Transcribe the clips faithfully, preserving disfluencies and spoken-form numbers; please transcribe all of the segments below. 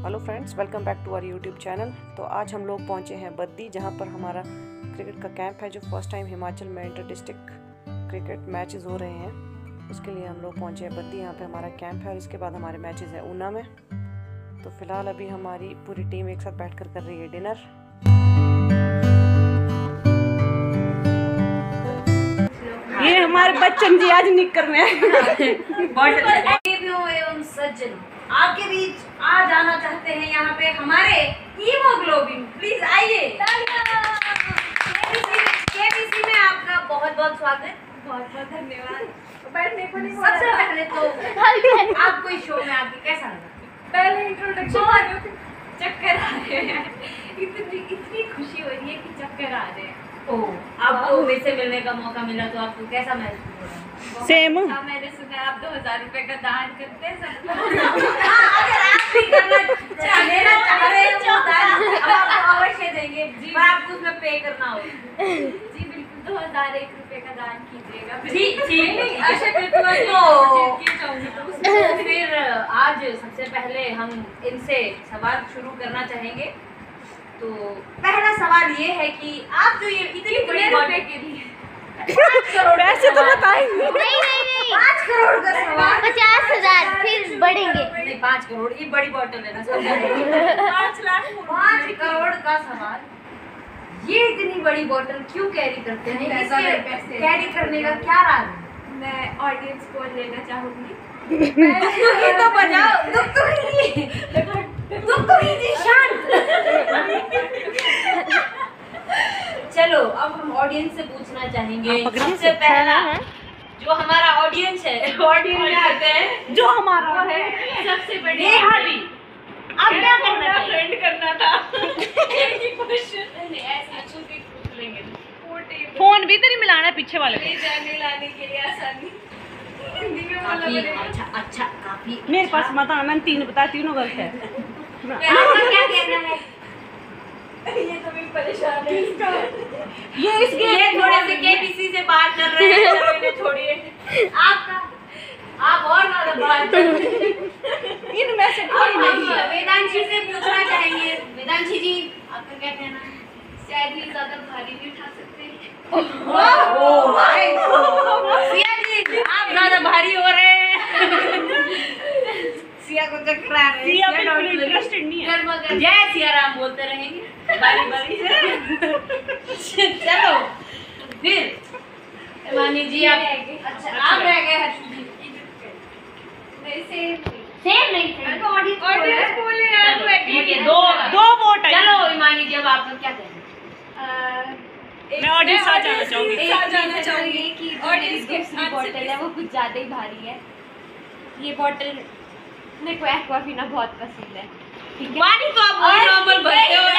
Hello friends, welcome back to our YouTube channel. तो आज हम लोग पहुंचे हैं बद्दी, जहां पर हमारा क्रिकेट का कैंप है। जो फर्स्ट टाइम हिमाचल में इंटर डिस्ट्रिक्ट क्रिकेट मैचेस हो रहे हैं, उसके लिए हम लोग पहुंचे हैं बद्दी। यहां पे हमारा कैंप है और इसके बाद हमारे मैचेस हैं ऊना में। तो फिलहाल अभी हमारी पूरी टीम एक साथ बैठ कर कर रही है डिनर। ये हमारे बच्चन जी आज निकर में एवं सज्जन आपके बीच आ जाना चाहते हैं यहाँ पे हमारे हीमोग्लोबिन, प्लीज आइए। केबीसी में आपका बहुत बहुत स्वागत, बहुत बहुत धन्यवाद। बैठने को नहीं। सबसे पहले तो आपको इस शो में आके कैसा लगा? पहले इंट्रोडक्शन चक्कर आ रहे हैं, इतनी इतनी खुशी हो रही है कि चक्कर आ रहे हैं। ओह, आपको मेरे से मिलने का मौका मिला तो आपको कैसा महसूस हो रहा है? सेम। हाँ, मैंने सुना आप दो हजार रुपए का दान करते हैं सब लोग। हाँ, अगर आप भी करना चाह लेना चाह रहे हैं तो दान हम आपको अवश्य देंगे, पर आपको उसमें पे करना होगा। जी बिल्कुल, दो हजार एक रुपए का दान कीजिएगा। ठीक ठीक, अच्छा तो फिर आज सबसे पहले हम इनसे सवाल शुरू करना चाहेंगे। तो पहला सवाल ये है कि आप जो ये इतनी बड़ी बॉडी के लिए पाँच करोड़ पैसे तो बताएंगे। नहीं नहीं नहीं, पाँच करोड़ का सवाल, पचास हजार फिर बढ़ेंगे। नहीं पाँच करोड़, ये बड़ी बॉटल है ना। पाँच लाख पाँच करोड़ का सवाल, ये इतनी बड़ी बॉटल क्यों कैरी करते हैं? इसके कैरी करने का क्या राज है? मैं ऑडियंस को लेना चाहूंगी। ये तो बजाओ, दुख तो लीजिए, दुख तो लीजिए, शांत। चलो अब हम ऑडियंस से पूछना चाहेंगे। सबसे पहला जो हमारा ऑडियंस है, ऑडियंस आते हैं जो हमारा वो है सबसे बड़े हावी। अब क्या करना था? फ्रेंड करना था। एक ही क्वेश्चन नहीं, ऐसे अच्छे से पूछ लेंगे। फोन भी तेरी मिलाना है पीछे वाले ले जाने लाने के लिए आसानी। हिंदी में बोला काफी करेगा। अच्छा अच्छा काफी मेरे पास मत आना, मैंने तीन बताया, तीनों गलत है। आपका क्या कहना है? ये तो भी परेशान है इसका। ये इसके ये थोड़े से केबीसी से बात कर रहे हैं, चलो इन्हें छोड़िए। आपका आप और ज्यादा बात कर रहे हैं। इनमें से कोई अब नहीं हम है। वेदांशी से पूछना चाहेंगे। वेदांशी जी, आपका क्या कहना है? शायद ये ज्यादा भारी नहीं उठा सकते। ओह भाई, सिया जी आप ज्यादा भारी हो रहे हैं। सिया को चक्कर आ रहे हैं। सिया बिल्कुल इंटरेस्टेड नहीं है। गर्मा-गर्म। जय सिया राम बोलते रहेंगे बारी बारी से। चलो फिर वानी जी आप, अच्छा आप रह गए हर्षू जी। नहीं, सेम सेम नहीं थे तो ऑडियंस ऑडियंस बोले यार, चलो, तो ठीक है, दो दो वोट है। चलो ईमानी जी अब आपका क्या कहना है? मैं ऑडियंस साथ जाना चाहूंगी। एक साथ जाना चाहूंगी कि ऑडियंस ऑडियंस के दूसरी बॉटल है वो कुछ ज़्यादा ही भारी है। ये बॉटल मेरे को एक्वाफिना बहुत पसंद है। ठीक है, पानी तो आप वही नॉर्मल भरते हो।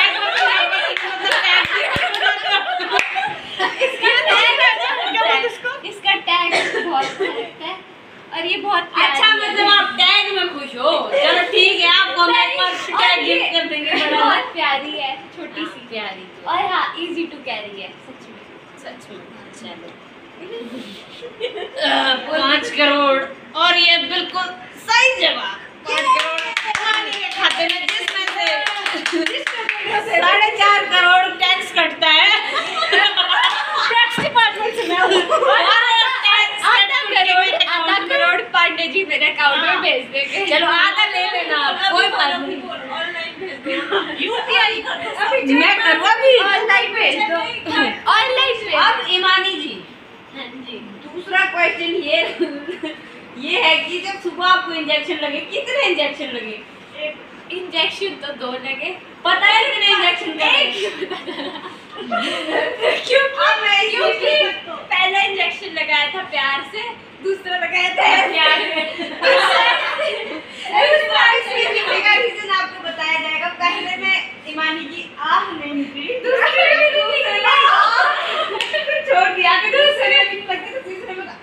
इसका टैग बहुत अच्छा है और ये बहुत प्यारी अच्छा है। मतलब आप टैग में खुश हो। चलो ठीक है, आपको हम एक बार टैग गिफ्ट कर देंगे। ये बड़ा बहुत प्यारी है, छोटी सी प्यारी तो और हाँ इजी टू कैरी है सच में। सच में। चलो पाँच करोड़ और ये बिल्कुल सही जवाब। पाँच करोड़ पानी के खाते में, जिसमें से साढ़े चार करोड़ टैक्स कटता है। टैक्स डिपार्टमेंट से मैं आधा करोड़ आधा करोड़ पांडे जी मेरे अकाउंट में भेज देंगे। चलो आधा ले लेना आप, कोई बात नहीं। ऑनलाइन भेज दो। यूपीआई मैं करूँ अभी। ऑनलाइन भेज दो, ऑनलाइन भेज दो। अब ईमानी जी, हाँ जी, दूसरा क्वेश्चन ये ये है कि जब सुबह आपको इंजेक्शन लगे, कितने इंजेक्शन लगे? इंजेक्शन तो दो लगे, पता है कितने इंजेक्शन लगे? क्योंकि पहला इंजेक्शन लगाया था प्यार से, दूसरा लगाया था प्यार से। का रीजन आपको बताया जाएगा। पहले में ईमानी की आह नहीं निकली, दूसरे में छोड़ दिया, फिर दूसरे में लगती तो तीसरे में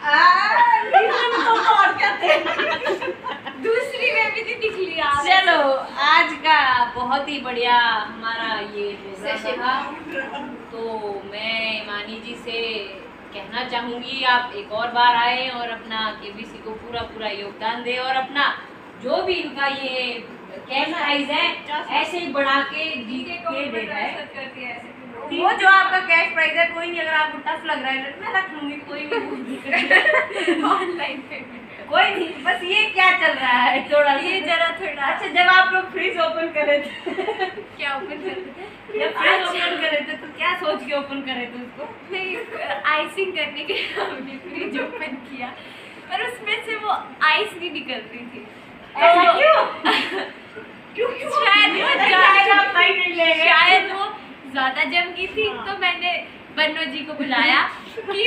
और क्या थे? दूसरी में भी नहीं निकली आप। चलो आज का बहुत ही बढ़िया हमारा ये सेशन था। तो मैं ईमानी जी से कहना चाहूँगी आप एक और बार आए और अपना केबीसी को पूरा पूरा योगदान दें और अपना जो भी इनका ये कैश प्राइज है, ऐसे ही बढ़ा के जीत के दे रहा है। करती है ऐसे वो जो आपका कैश प्राइज है, कोई नहीं, अगर आपको टफ लग रहा है मैं रख लूंगी, कोई नहीं। ऑनलाइन पेमेंट कोई नहीं, बस ये क्या चल रहा है थोड़ा ये जरा थोड़ा। अच्छा, जब आप लोग फ्रिज ओपन करे थे, क्या ओपन करते थे? जब फ्रिज ओपन करे थे तो क्या सोच के ओपन करे थे उसको? नहीं, आइसिंग करने के लिए हमने फ्रिज ओपन किया, पर उसमें से वो आइस नहीं निकल रही थी। ऐसा तो- क्यों? क्यों क्यों? शायद वो शायद ज्यादा आप सही नहीं ले गए। शायद वो ज्यादा जम गई थी, तो मैंने बन्नो जी को बुलाया कि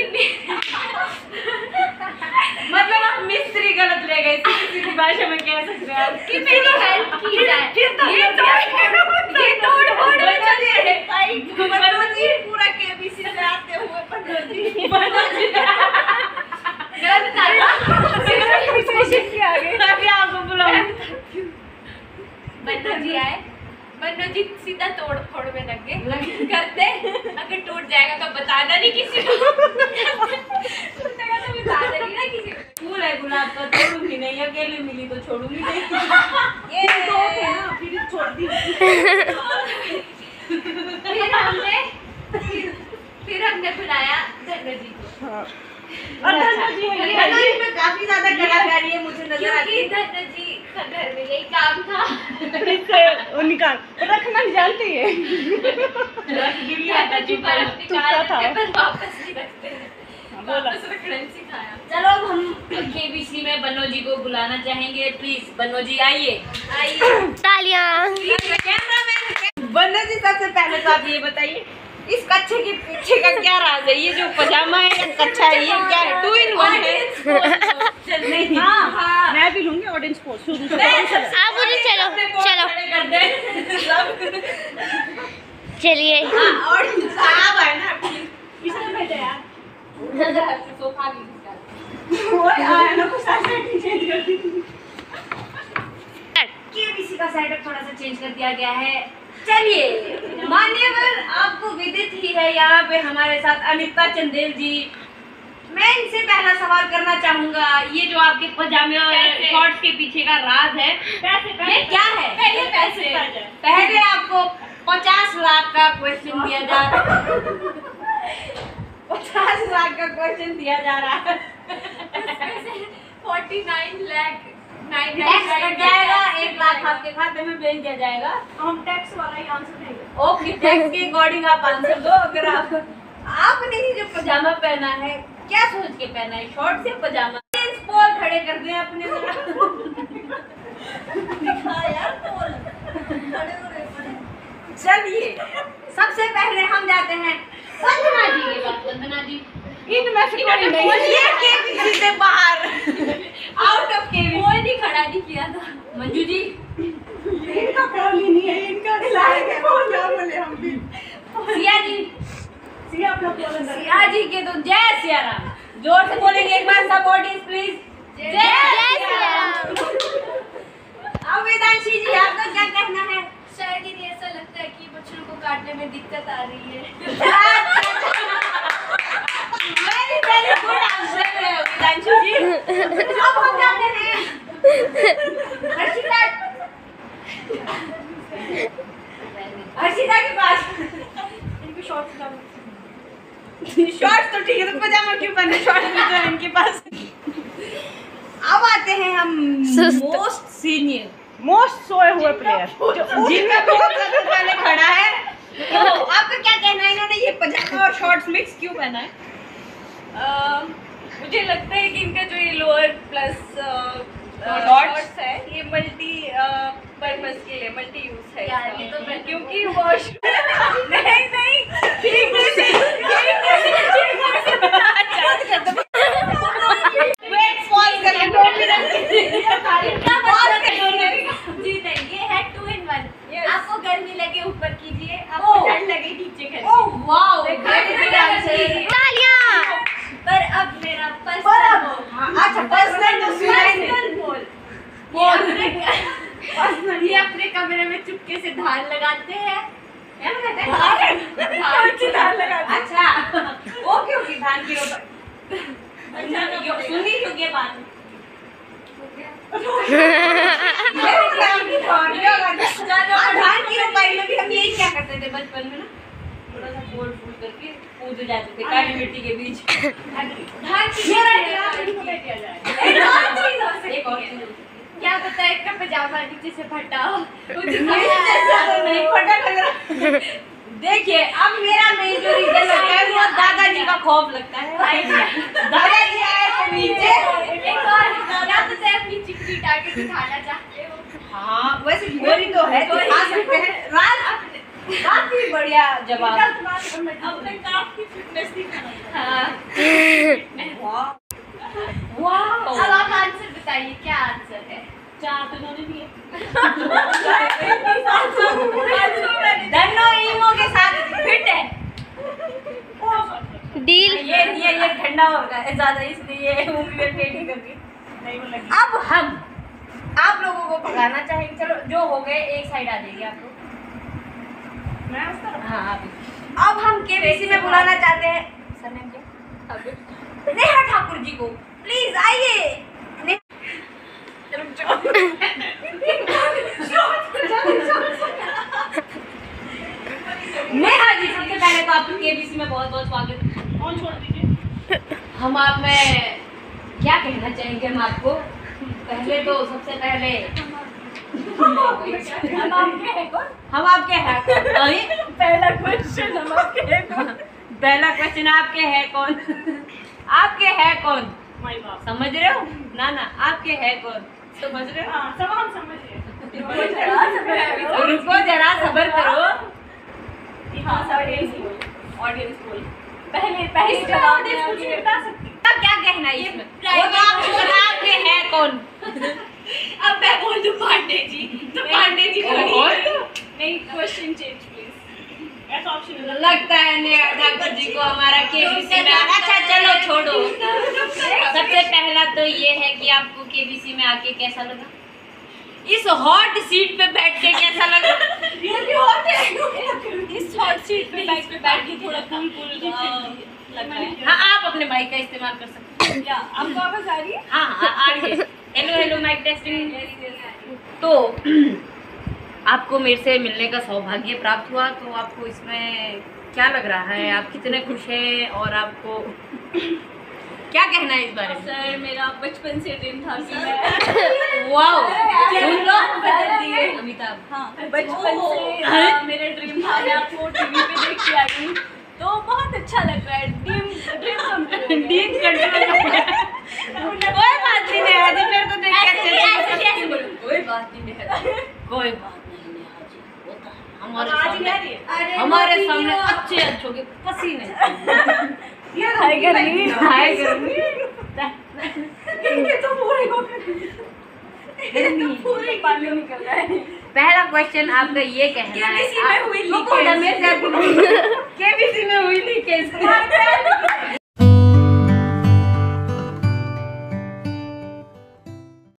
मतलब आप मिस्त्री गलत ले गए, सीधी सीधी भाषा में कह सकते हैं आप। कि मेरी हेल्प की जाए। फिर तो ये तोड़ ये तोड़ फोड़ में चल रही है। बनोजी पूरा केबीसी से आते हुए बनोजी गलत बता रही हूँ। स्टेशन के आगे अभी आपको बुलाऊं। बन्नो जी आए, बन्नो जी सीधा तोड़ फोड़ में लग गए करते। अगर टूट जाएगा तो बताना नहीं किसी को, टूटेगा तो बताना नहीं ना किसी को। फूल है गुलाब का, छोड़ूंगी नहीं, अकेली मिली तो छोड़ूंगी नहीं। ये दो थे ना, फिर छोड़ दी। फिर हमने फिर, फिर हमने बुलाया धन्नो जी को। और धन्नो जी है, धन्नो जी में काफी ज्यादा कलाकारी है, मुझे नजर आती क्योंकि है। धन्नो जी का घर में यही काम था। वो निकाल रखना नहीं जानती है। धन्नो जी पर अपनी टूटा कार था। पर वापस नहीं रखते हैं। बोला। वापस रखना नहीं सिखाया। चलो अब हम केबीसी में बन्नो जी को बुलाना चाहेंगे, प्लीज बन्नो जी आइए। आइए तालियां। कैमरामैन बन्नो जी, सबसे पहले तो आप ये बताइए इस कच्छे के पीछे का क्या राज है? ये जो पजामा है या कच्छा है, ये क्या है? टू इन वन है। नहीं, हाँ हाँ, मैं भी लूंगी ऑडियंस को शुरू से। आप मुझे चलो चलो खड़े कर दे सब। चलिए। हाँ, और साहब है ना, किसने भेजा यार? सोफा भी निकाल। ओए आया ना, कुछ सेटिंग चेंज कर दी। केबीसी का सेटअप थोड़ा सा चेंज कर दिया गया है। चलिए मान्यवर, आपको विदित ही है यहाँ पे हमारे साथ अनिता चंदेल जी। मैं इनसे पहला सवाल करना चाहूंगा, ये जो आपके पजामे और पैसे। शॉर्ट्स के पीछे का राज है, पैसे ये क्या है? पहले पैसे। पहले आपको पचास लाख का क्वेश्चन दिया जा रहा है। पचास लाख का क्वेश्चन दिया जा रहा है। Forty nine lakh nine tax cut जाएगा, एक लाख आपके खाते में भेज दिया जाएगा। हम टैक्स वाला ही आंसर देंगे। ओके, टैक्स के अकॉर्डिंग आप आंसर दो। अगर आप आपने ही जो पजामा पहना है, क्या सोच के पहना है, शॉर्ट से पजामा? जींस पोल खड़े कर दें अपने दिखा यार पोल खड़े हो रहे। चलिए सबसे पहले हम जाते हैं वंदना जी के पास। वंदना जी, इनमें से कोई नहीं। बोलिए केबीसी से बाहर, आउट ऑफ केबीसी। कोई नहीं खड़ा नहीं किया था। मंजू जी, इनका कॉल ही नहीं है, इनका लायक है। कौन क्या बोले हम भी। सिया जी, सिया अपना कॉल अंदर। सिया जी के तो जय सिया राम। जोर से बोलेंगे एक बार सब ऑडियंस प्लीज। जय सिया राम। अब वेदांशी जी, आपका क्या कहना है? शायद इन्हें ऐसा लगता है कि बच्चों को काटने में दिक्कत आ रही है। वेरी वेरी गुड आंसर है वेदांशी जी। अब हम जाते हैं हर्षिता हर्षिता के पास। इनके शॉर्ट्स का शॉर्ट्स तो ठीक है, तो पजामा क्यों पहने? शॉर्ट्स भी तो है इनके पास। अब आते हैं हम मोस्ट सीनियर, मोस्ट सोए हुए प्लेयर जिनमें बहुत सबसे पहले खड़ा है। तो आपका क्या कहना है, इन्होंने ये पजामा और शॉर्ट्स मिक्स क्यों पहना है? अ, मुझे लगता है कि इनका जो ये लोअर प्लस Dots? डॉट्स है, ये मल्टी पर्पस के लिए मल्टी यूज है यार, इसका। ये तो मैं- क्योंकि वॉश नहीं नहीं ठीक है, वेट पॉज कर ले, दो मिनट जी नहीं, ये है टू इन वन। Yes. आपको गर्मी लगे ऊपर कीजिए, Oh. आपको ठंड लगे नीचे करिए। Oh wow, very good answer. तालियां। पर अब मेरा पर पर्सनल अब हाँ, अच्छा पर्सनल तो सुना ही नहीं। पर्सनल बोल बोल। ये अपने कमरे में चुपके से धार लगाते हैं। क्या लगाते हैं? धार की धार लगाते हैं। अच्छा, ओके ओके, धान की रोटी। अच्छा, यो- सुनी होगी बात। धान की रोपाई में भी हम यही क्या करते थे बचपन में ना, थोड़ा सा फोड़ फूल करके कूद जाते थे काली मिट्टी के बीच। धान की एक और चीज क्या पता है का पजामा नीचे से फटा हो। नहीं फटा लग रहा। देखिए अब मेरा मेन जो रीजन लगता है वो दादाजी का खौफ लगता है। दादाजी आए तो नीचे एक और क्या पता है अपनी चिट्ठी टाके दिखाना चाहते हो। हाँ वैसे गोरी तो है तो खा सकते हैं। राज काफी बढ़िया जवाब। अपने काफी फिटनेस दिखाना। हाँ वाह वाह। अब आप आंसर बताइए क्या आंसर है। चार तो उन्होंने दिए। दोनों ईमो के साथ फिट है। डील। ये ये ये ठंडा हो रहा है ज्यादा इसलिए उंगलियां टेढ़ी करके। नहीं वो लगी। अब हम आप लोगों को भगाना चाहेंगे। चलो जो हो गए एक साइड आ जाइए आप लोग। मैं उस तरफ। हाँ आप। अब हम केबीसी में बुलाना चाहते हैं सरनेम क्या? नेहा ठाकुर जी को प्लीज आइए। नेहा जी सबसे पहले तो आपको केबीसी में बहुत बहुत स्वागत। कौन छोड़ दीजिए। हम आप में क्या कहना चाहेंगे हम आपको। पहले तो सबसे पहले हम आपके हैं कौन? हम आपके हैं कौन? अरे पहला क्वेश्चन हम आपके हैं कौन? पहला क्वेश्चन आपके है कौन? आपके है कौन? माय बाप। समझ रहे हो ना ना आपके है कौन समझ रहे हो? हाँ सब हम समझ रहे हैं। रुको जरा सब्र करो। हाँ ऑडियंस बोल। ऑडियंस बोल। पहले पहले जवाब दे कुछ नहीं बता सकती। अब क्या कहना है इसमें? वो तो आपको पता आपके है कौन? अब मैं बोल दूं पांडे जी तो पांडे जी थोड़ी नहीं। Question change please. ऐसा ऑप्शन लगता है नेहा ठाकुर जी को हमारा केबीसी में। अच्छा चलो छोड़ो। सबसे पहला तो ये है कि आपको केबीसी में आके कैसा लगा? इस हॉट सीट पे बैठ के कैसा लगा? रियली हॉट है। इस हॉट सीट पे बैठ पे बैठ के थोड़ा कूल कूल लग रहा है। हाँ आप अपने माइक का इस्तेमाल कर सकते हैं। क्या आपको आवाज आ रही है? हाँ हाँ आ रही है। Hello hello mic testing. तो आपको मेरे से मिलने का सौभाग्य प्राप्त हुआ तो आपको इसमें क्या लग रहा है? आप कितने खुश हैं और आपको क्या कहना है इस बारे में? सर मेरा बचपन से ड्रीम था कि मैं वाओ सुन लो बदल दिए। अमिताभ। हाँ बचपन से आ, मेरा ड्रीम था मैं आपको टीवी पे देख के आई हूँ तो बहुत अच्छा लग रहा है। Dream dream complete deep control कोई बात नहीं नेहा जी मेरे को देख के अच्छा लगा। कैसे बोलूं? कोई बात नहीं नेहा जी कोई बात नहीं नेहा जी होता है हमारे आज सामने क्या रही है? हमारे सामने अच्छे अच्छों के पसीने हाय गर्मी हाय गर्मी ये तो पूरे को पूरे पानी निकल रहा है। पहला क्वेश्चन आपका ये कहना है केबीसी में हुई केबीसी में